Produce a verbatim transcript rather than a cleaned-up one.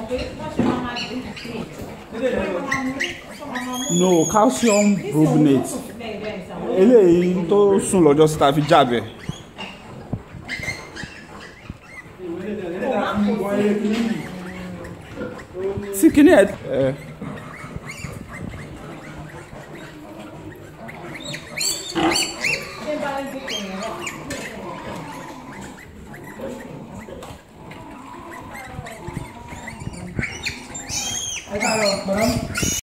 No, calcium carbonate. Eléyìí tó sùn lọ́jọ́ sí ta fi jábẹ̀. Sí kíní ẹ̀. Ahí está,